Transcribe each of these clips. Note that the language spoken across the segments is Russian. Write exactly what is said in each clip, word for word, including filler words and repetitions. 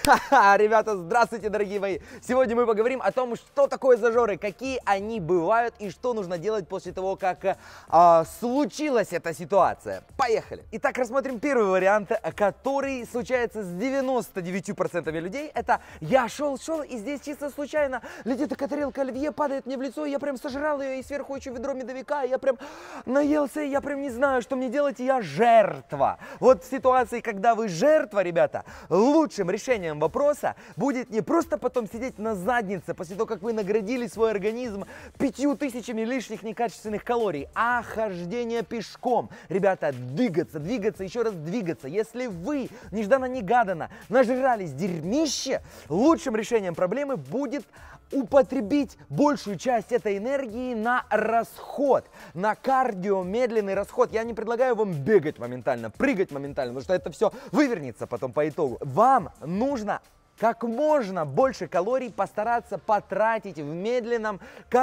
Ха-ха, ребята, здравствуйте, дорогие мои! Сегодня мы поговорим о том, что такое зажоры, какие они бывают и что нужно делать после того, как а, случилась эта ситуация. Поехали! Итак, рассмотрим первый вариант, который случается с девяноста девятью процентами людей. Это я шел-шел, и здесь чисто случайно летит такая тарелка оливье, падает мне в лицо, и я прям сожрал ее, и сверху еще ведро медовика, и я прям наелся, и я прям не знаю, что мне делать, и я жертва. Вот в ситуации, когда вы жертва, ребята, лучшим решением вопроса будет не просто потом сидеть на заднице после того, как вы наградили свой организм пятью тысячами лишних некачественных калорий, а хождение пешком. Ребята, двигаться, двигаться, еще раз двигаться. Если вы нежданно-негаданно нажрались дерьмище, лучшим решением проблемы будет употребить большую часть этой энергии на расход, на кардио, медленный расход. Я не предлагаю вам бегать моментально, прыгать моментально, потому что это все вывернется потом по итогу. Вам нужно как можно больше калорий постараться потратить в медленном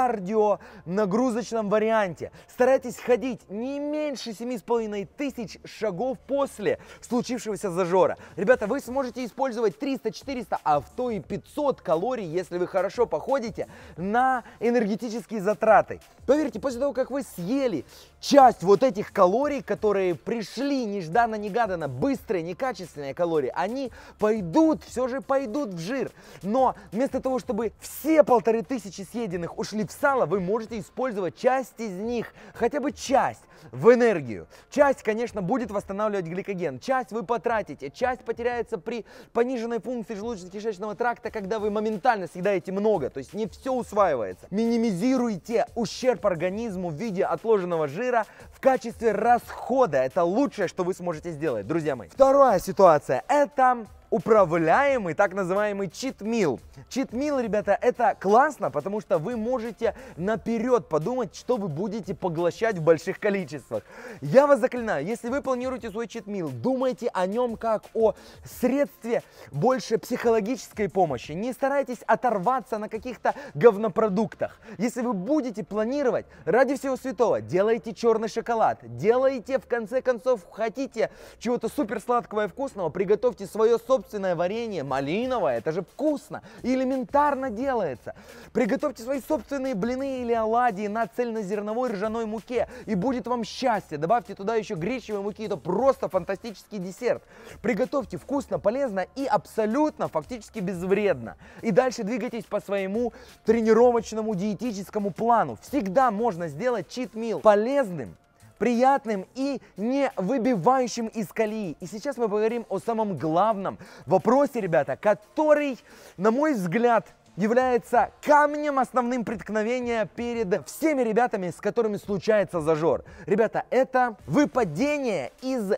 кардионагрузочном варианте. Старайтесь ходить не меньше семи с половиной тысяч шагов после случившегося зажора. Ребята, вы сможете использовать триста-четыреста, а в то и пятьсот калорий, если вы хорошо походите, на энергетические затраты. Поверьте, после того, как вы съели часть вот этих калорий, которые пришли нежданно-негаданно, быстрые, некачественные калории, они пойдут, все же пойдут идут в жир. Но вместо того, чтобы все полторы тысячи съеденных ушли в сало, вы можете использовать часть из них, хотя бы часть, в энергию. Часть, конечно, будет восстанавливать гликоген. Часть вы потратите. Часть потеряется при пониженной функции желудочно-кишечного тракта, когда вы моментально съедаете много. То есть не все усваивается. Минимизируйте ущерб организму в виде отложенного жира в качестве расхода. Это лучшее, что вы сможете сделать, друзья мои. Вторая ситуация – это управляемый, так называемый cheat meal. Cheat meal, ребята, это классно, потому что вы можете наперед подумать, что вы будете поглощать в больших количествах. Я вас заклинаю, если вы планируете свой cheat meal, думайте о нем как о средстве больше психологической помощи. Не старайтесь оторваться на каких-то говнопродуктах. Если вы будете планировать, ради всего святого, делайте черный шоколад, делайте, в конце концов, хотите чего-то супер сладкого и вкусного, приготовьте свое собственное собственное варенье, малиновое, это же вкусно и элементарно делается. Приготовьте свои собственные блины или оладьи на цельнозерновой ржаной муке, и будет вам счастье. Добавьте туда еще гречневой муки, это просто фантастический десерт. Приготовьте вкусно, полезно и абсолютно, фактически безвредно. И дальше двигайтесь по своему тренировочному диетическому плану. Всегда можно сделать cheat meal полезным, приятным и не выбивающим из колеи. И сейчас мы поговорим о самом главном вопросе, ребята, который, на мой взгляд, является камнем основным преткновения перед всеми ребятами, с которыми случается зажор. Ребята, это выпадение из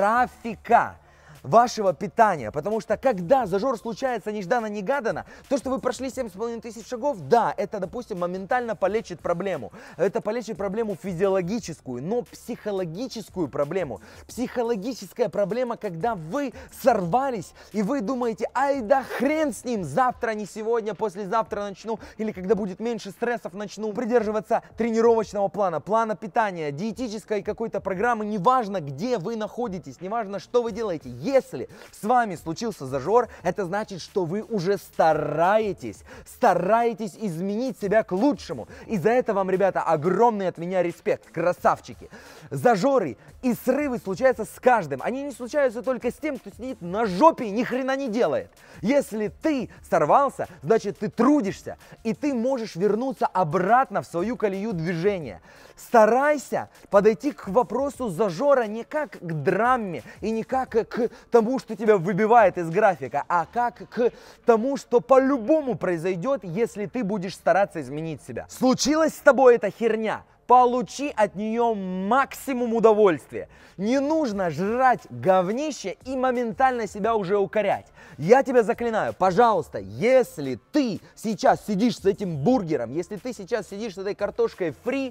графика вашего питания, потому что когда зажор случается нежданно-негаданно, то, что вы прошли семь с половиной тысяч шагов, да, это, допустим, моментально полечит проблему. Это полечит проблему физиологическую, но психологическую проблему. Психологическая проблема, когда вы сорвались, и вы думаете, ай да хрен с ним, завтра, не сегодня, послезавтра начну, или когда будет меньше стрессов, начну придерживаться тренировочного плана, плана питания, диетической какой-то программы, неважно, где вы находитесь, неважно, что вы делаете. Если с вами случился зажор, это значит, что вы уже стараетесь, стараетесь изменить себя к лучшему. И за это вам, ребята, огромный от меня респект, красавчики. Зажоры и срывы случаются с каждым. Они не случаются только с тем, кто сидит на жопе и ни хрена не делает. Если ты сорвался, значит ты трудишься, и ты можешь вернуться обратно в свою колею движения. Старайся подойти к вопросу зажора не как к драме и не как к тому, что тебя выбивает из графика, а как к тому, что по-любому произойдет, если ты будешь стараться изменить себя. Случилась с тобой эта херня? Получи от нее максимум удовольствия. Не нужно жрать говнище и моментально себя уже укорять. Я тебя заклинаю, пожалуйста, если ты сейчас сидишь с этим бургером, если ты сейчас сидишь с этой картошкой фри,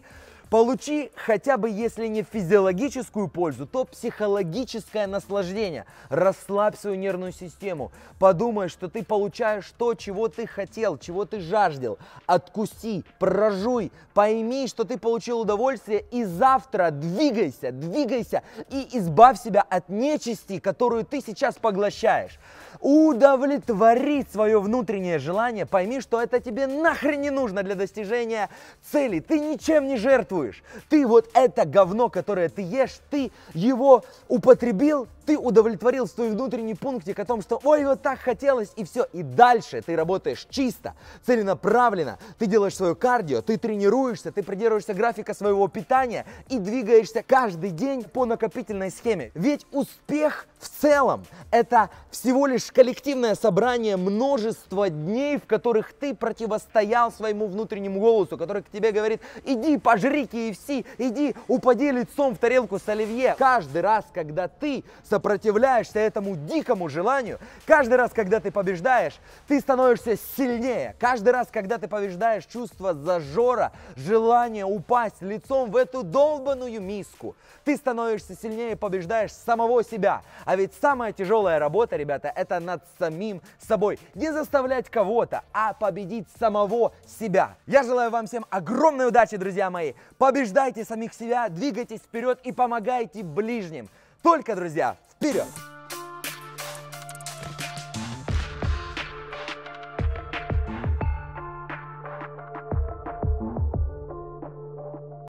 Получи хотя бы, если не физиологическую пользу, то психологическое наслаждение. Расслабь свою нервную систему. Подумай, что ты получаешь то, чего ты хотел, чего ты жаждал. Откуси, прожуй, пойми, что ты получил удовольствие, и завтра двигайся, двигайся и избавь себя от нечисти, которую ты сейчас поглощаешь. Удовлетвори свое внутреннее желание, пойми, что это тебе нахрен не нужно для достижения цели. Ты ничем не жертвуешь. Ты вот это говно, которое ты ешь, ты его употребил, ты удовлетворил свой внутренний пунктик о том, что ой, вот так хотелось, и все. И дальше ты работаешь чисто, целенаправленно. Ты делаешь свое кардио, ты тренируешься, ты придерживаешься графика своего питания и двигаешься каждый день по накопительной схеме. Ведь успех в целом – это всего лишь коллективное собрание множества дней, в которых ты противостоял своему внутреннему голосу, который к тебе говорит: иди пожри кей эф си, иди упади лицом в тарелку с оливье. Каждый раз, когда ты сопротивляешься этому дикому желанию, каждый раз, когда ты побеждаешь, ты становишься сильнее. Каждый раз, когда ты побеждаешь чувство зажора, желание упасть лицом в эту долбаную миску, ты становишься сильнее и побеждаешь самого себя. А ведь самая тяжелая работа, ребята, это над самим собой. Не заставлять кого-то, а победить самого себя. Я желаю вам всем огромной удачи, друзья мои. Побеждайте самих себя, двигайтесь вперед и помогайте ближним. Только, друзья, вперед!